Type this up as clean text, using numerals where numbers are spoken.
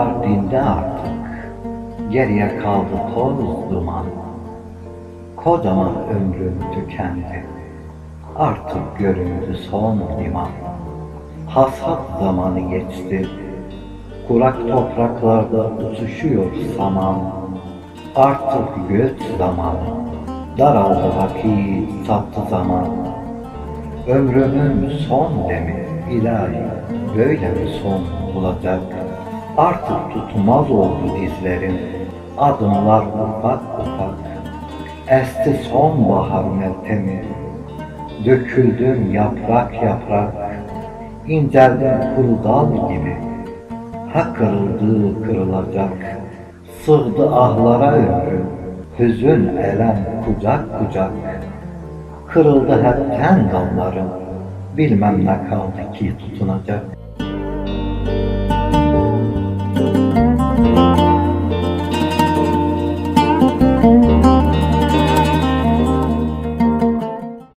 Dağlar dindi artık, geriye kaldı toz duman. Kocaman ömrüm tükendi, artık göründü son liman. Hasat zamanı geçti, kurak topraklarda uçuşuyor saman. Artık göç zamanı, daraldı vakit, sattı zaman. Ömrümün son demi, ilahi böyle mi son bulacak? Artık tutmaz oldu dizlerim, adımlar ufak ufak. Esti sonbahar meltemi, döküldüm yaprak yaprak. İnceldim kuru dal gibi, ha kırıldı kırılacak. Sığdı ahlara ömrüm, hüzün elem kucak kucak. Kırıldı hepten dallarım, bilmem ne kaldı ki tutunacak.